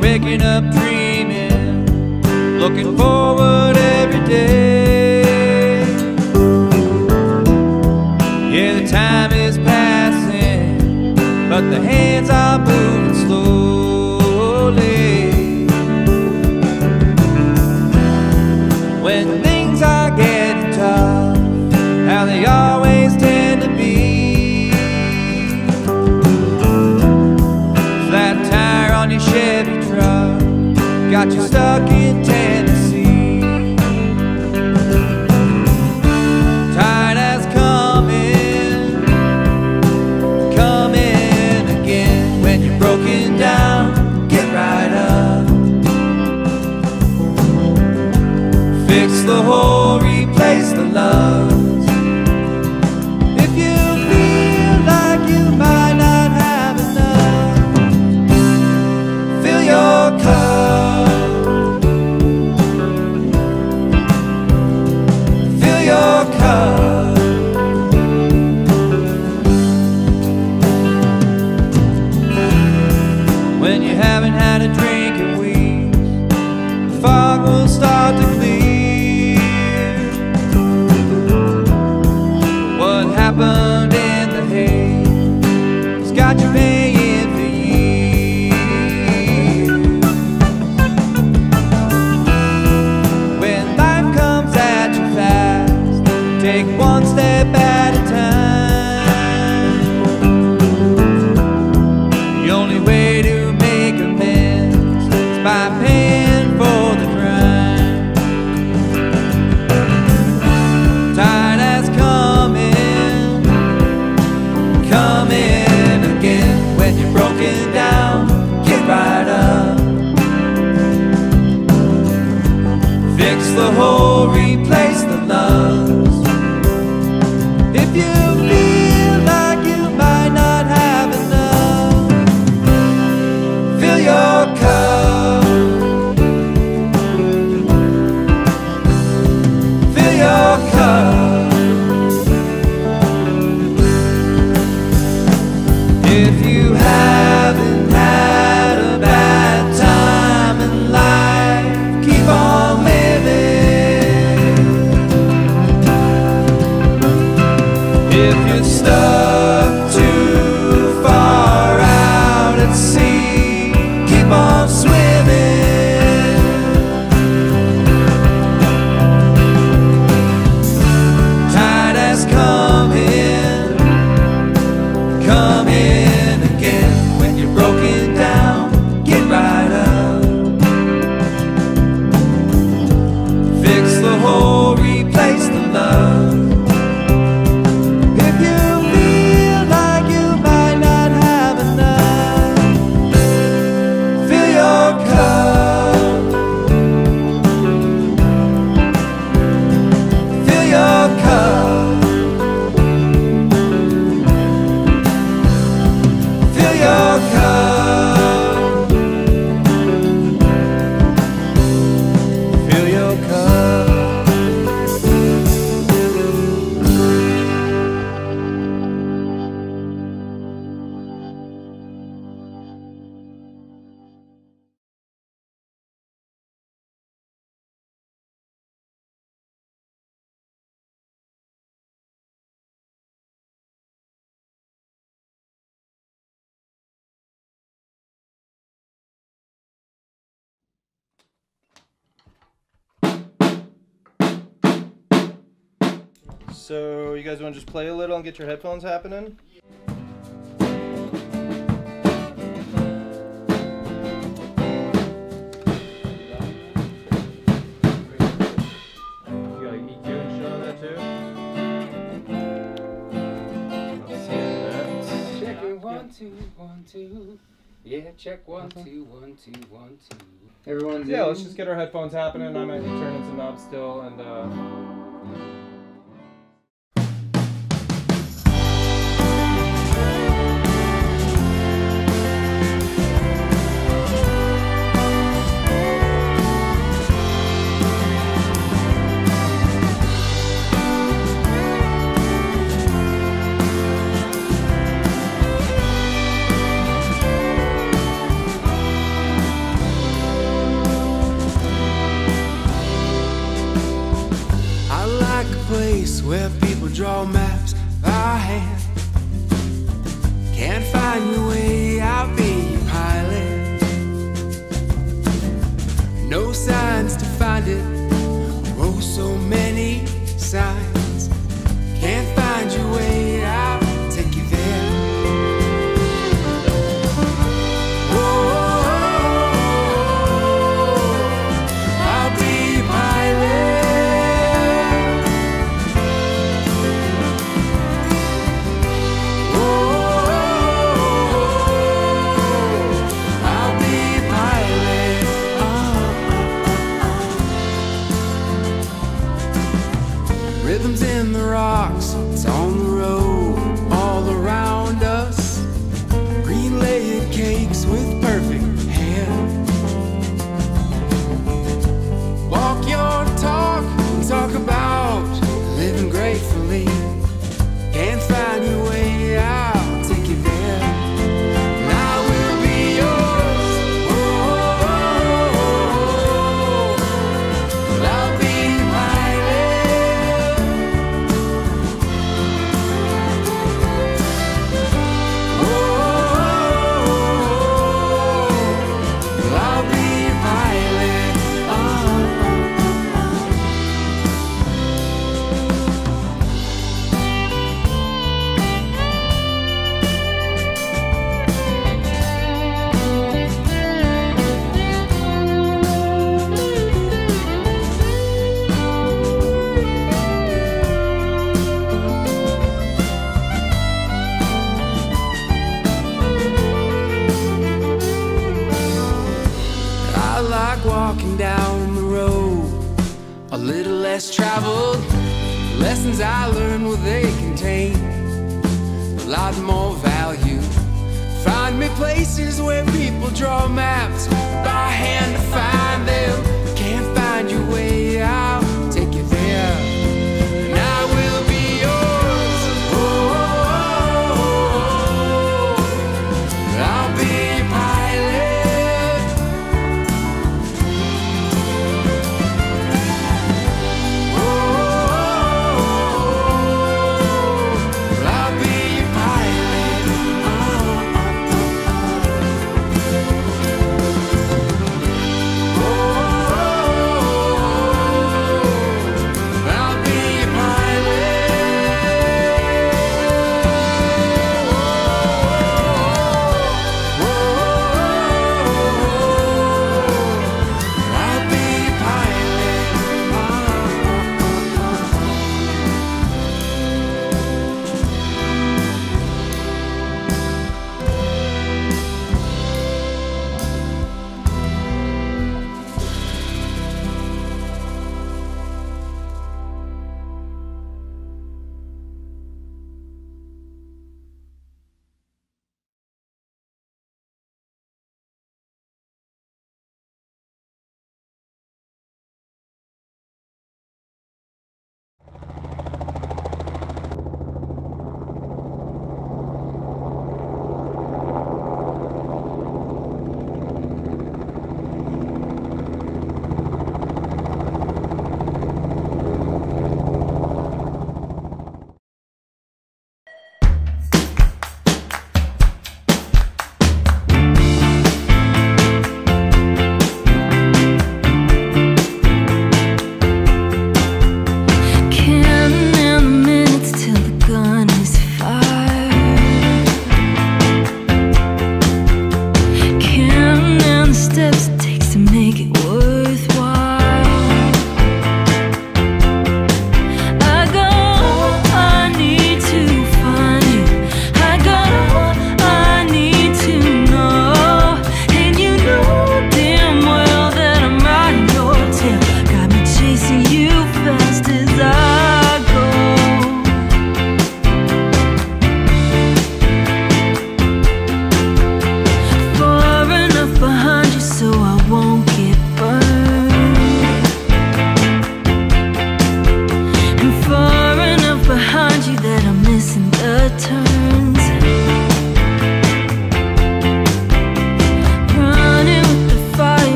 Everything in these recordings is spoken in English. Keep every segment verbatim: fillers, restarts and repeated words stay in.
waking up dreaming, looking forward every day. Yeah, the time is passing, but the hands are moving slowly. When things are getting tough, how they always tend to be. Flat tire on your Chevy truck got you stuck in Tennessee. Tide has come in, coming again. When you're broken down, get right up. Fix the hole, replace the loves. If you feel like you might not have enough, fill your cup. Fill your cup. When you haven't had a drink in weeks, the fog will start to clear. Happened in the hay, it's got you paying for years. When life comes at you fast, take one step at a time. The only way to make amends is by paying for the crime. Tide has come in, come in again. When you're broken down, get right up. Fix the hole, replace the loves. If you feel like you might not have enough, fill your cup. Fill your cup. If you haven't had a bad time in life, keep on living. If you're stuck too far out at sea, keep on swimming. Tide has come in, come in again. When you're broken down, get right up. Fix the hole, replace the love. If you feel like you might not have enough, fill your cup. Fill your cup. Fill your cup. Fill your cup. So you guys want to just play a little and get your headphones happening? You got an E Q and shit on that too? Check it, one, two, one, two. Yeah, check one, two, one, two, one, two. Everyone's Yeah, in? let's just get our headphones happening. I might be turning some knobs still and uh place where people draw maps by hand. Can't find your way out, be a pilot. No signs to find it. Oh, so many signs. Can't find your way out, take you there. Rhythms in the rocks, it's on the road, all around us. Green layered cakes with perfect hair. Walk your talk and talk about living gratefully. Can't find your way out, take you there. And I will be yours. Oh, oh, oh, oh. Well, I'll be walking down the road, a little less traveled. The lessons I learned, well, they contain a lot more value. Find me places where people draw maps by hand to find them. Can't find your way out, take you there. And I will be yours. Oh, oh, oh, oh. I'll be a pilot.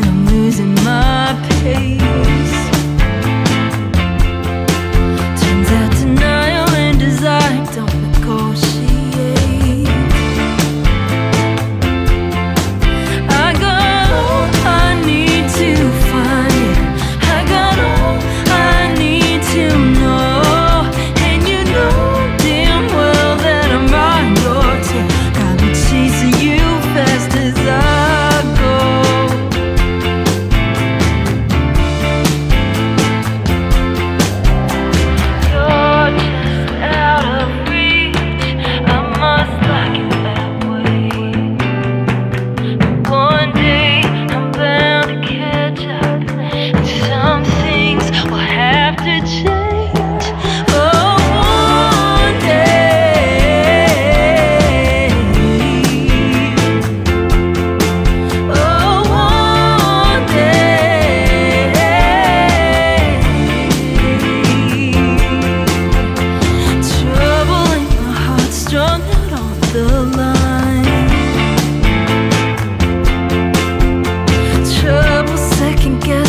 Turns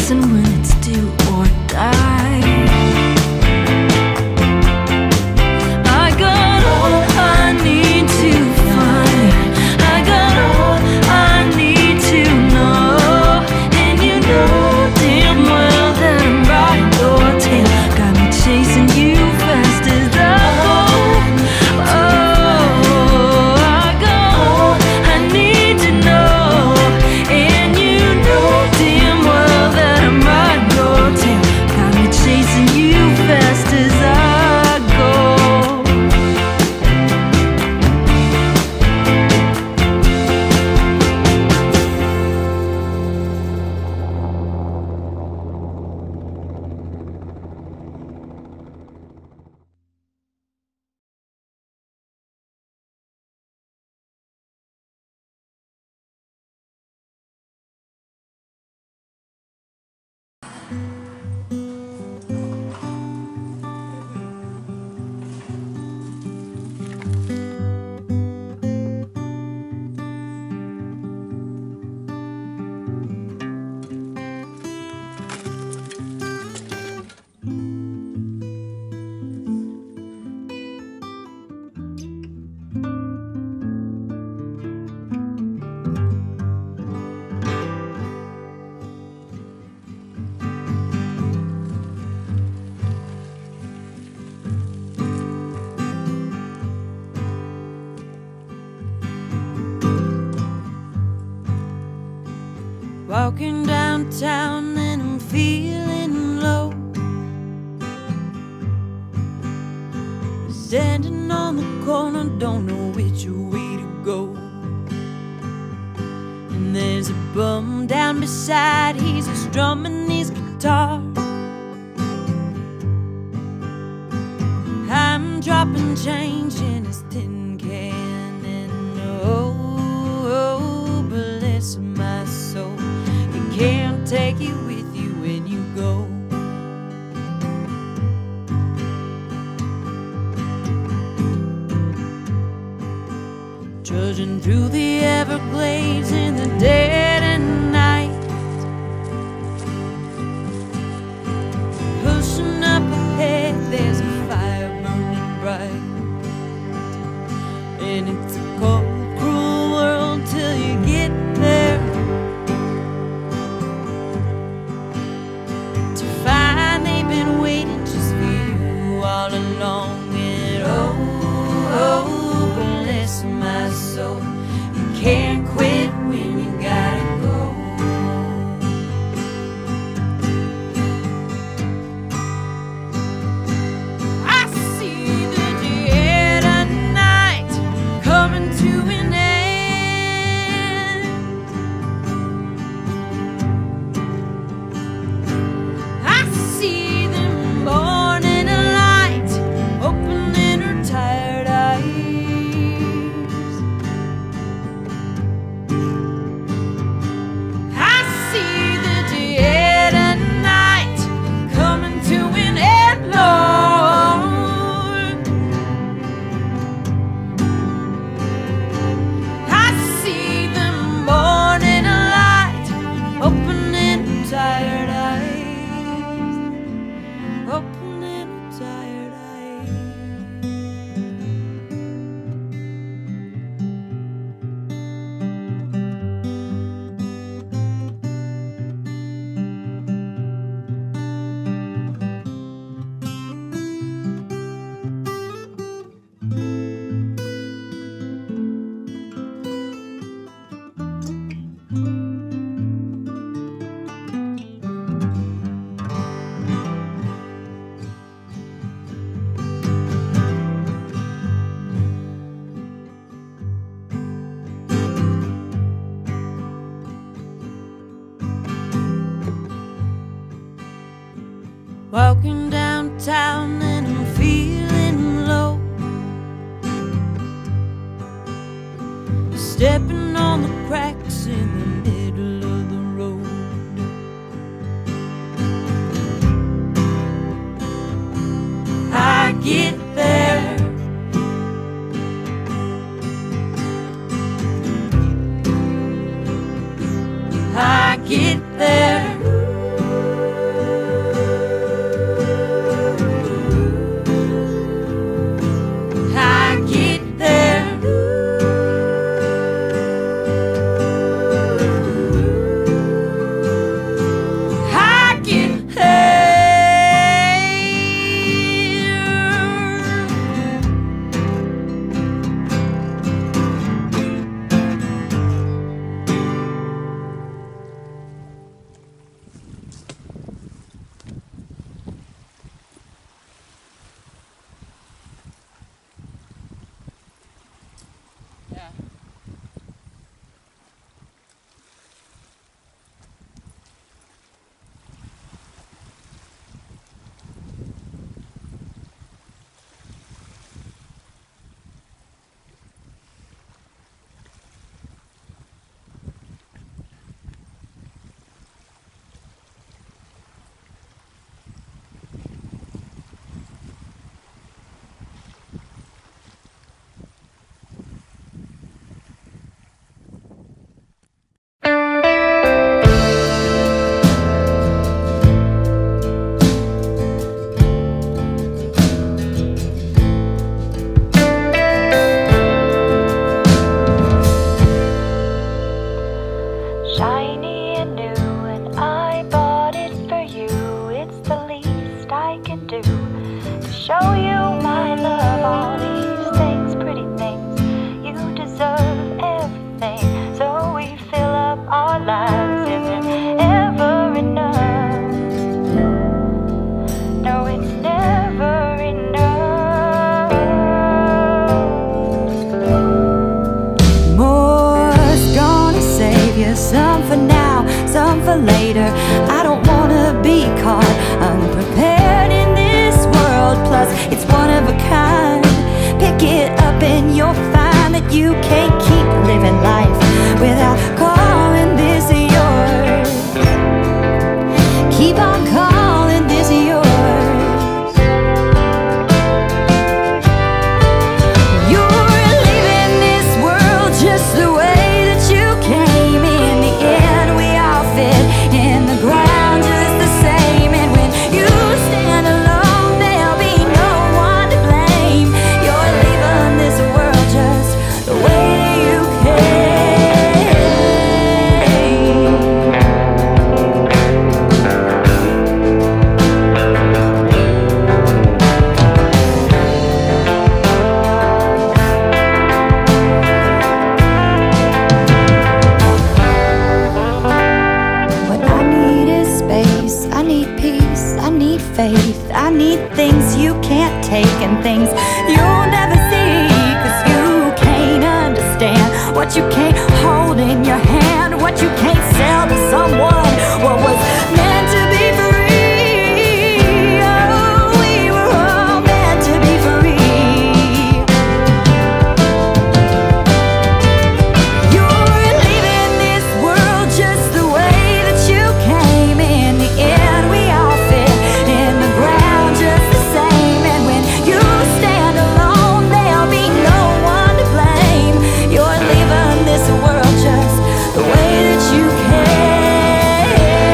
chasing when it's do or die. I got all I need to find. I got all I need to know. And you know damn well that I'm riding your tail. Got me chasing you fast as I go. Oh, I got all I need to know. And you know damn well that I'm riding your tail. Got me chasing you fast as I go. Walking downtown and I'm feeling low. Standing on the corner, don't know which way to go. And there's a bum down beside, he's just strumming his guitar. I'm dropping change in his tin can, and oh, oh, bless my soul, you can't take it with you when you go. Trudging through the Everglades in the dead of night, pushing up ahead, there's a fire burning bright. And it's a cold, cruel world till you get there, to find they've been waiting just for you all along. And oh, oh, bless my soul, you can't quit when you gotta go. I see the dead of night coming to an end. I see the morning light opening her tired eyes. I see the dead of night coming to an end, Lord. I see the morning light opening her tired eyes, opening her tired eyes. Walking downtown and I'm feeling low, stepping on the cracks in the middle of the road. I get there, I get there, I don't wanna be caught unprepared in this world. Plus, it's one of a kind. Pick it up and you'll find that you can't keep living life without calling this yours. Keep on calling this yours. Just the way that you came. In the end, we all fit in the ground just the same. And when you stand alone, there'll be no one to blame. You're leaving this world just the way you faith. I need things you can't take and things you'll never see, 'cause you can't understand what you can't hold in your hand, what you can't sell to someone, what was meant to be free. Oh, we were all meant to be free. You're leaving this world just the way that you came. In the end, we all fit in the ground just the same. And when you stand alone, there'll be no one to blame. You're leaving this world just the way that you came.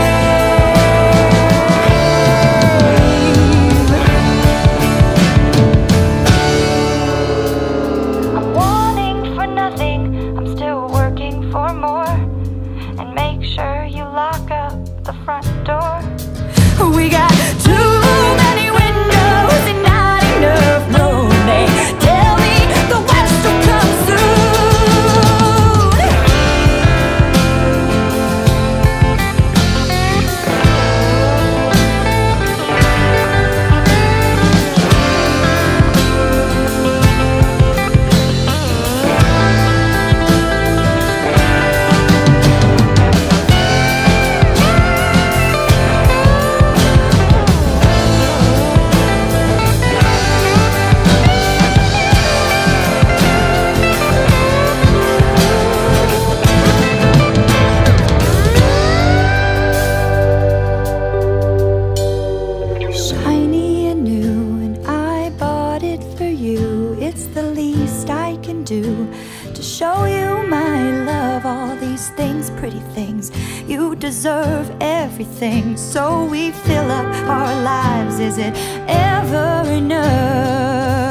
I'm wanting for nothing, I'm still working for more. And make sure you lock up the front door. We got too many windows and not enough room. They tell me the West will come soon. Shiny and new, and I bought it for you. It's the least I can do to show you my love. All these things, pretty things, you deserve everything. So we fill up our lives. Is it ever enough?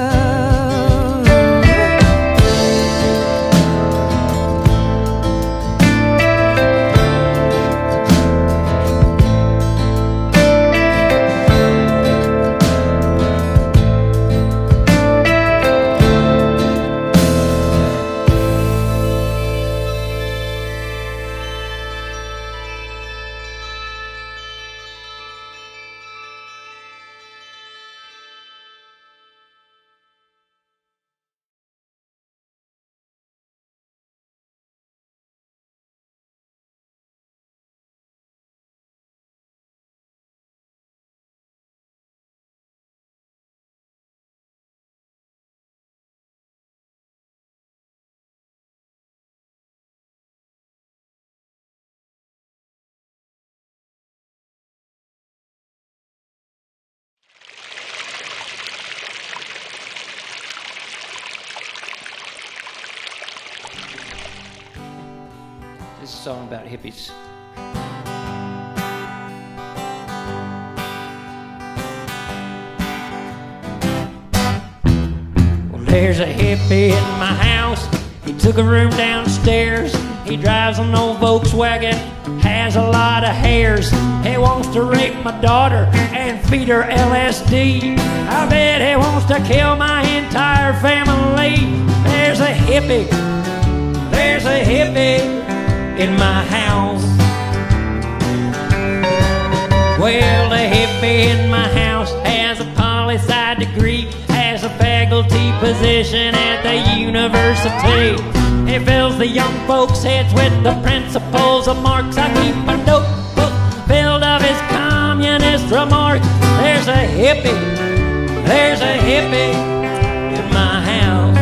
This is a song about hippies. Well, there's a hippie in my house. He took a room downstairs. He drives an old Volkswagen, has a lot of hairs. He wants to rape my daughter and feed her L S D. I bet he wants to kill my entire family. There's a hippie, there's a hippie in my house. Well, the hippie in my house has a poli-sci degree, has a faculty position at the university. He fills the young folks' heads with the principles of Marx. I keep a notebook filled a mark. There's a hippie, there's a hippie in my house.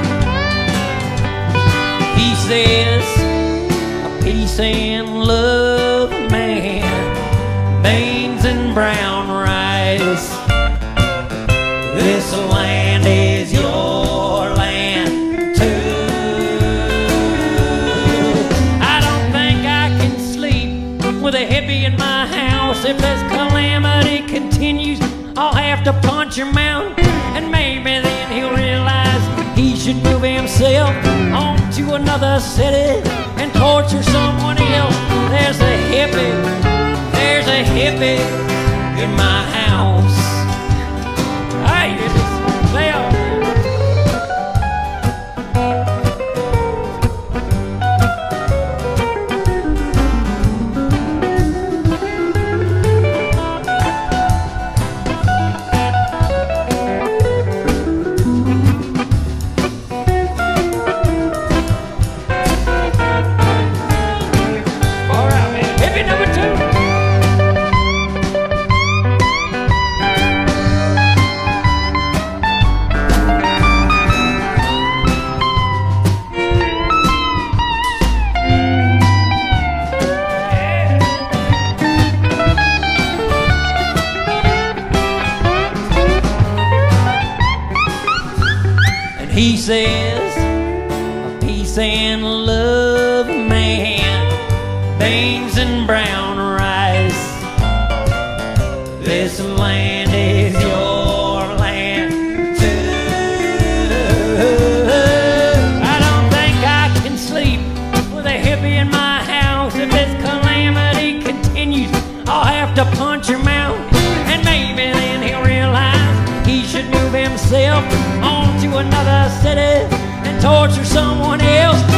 He says, a peace and love, man, beans and brown rice. This land is your land too. I don't think I can sleep with a hippie in my house. If this calamity continues, I'll have to punch him out, and maybe then he'll realize he should move himself on to another city and torture someone else. There's a hippie, there's a hippie in my house. Hey, it's there. He says, a peace and love, man, beans and brown rice. This land is your land too. I don't think I can sleep with a hippie in my house. If this calamity continues, I'll have to punch him out, and maybe then he'll realize he should move himself on to another city and torture someone else.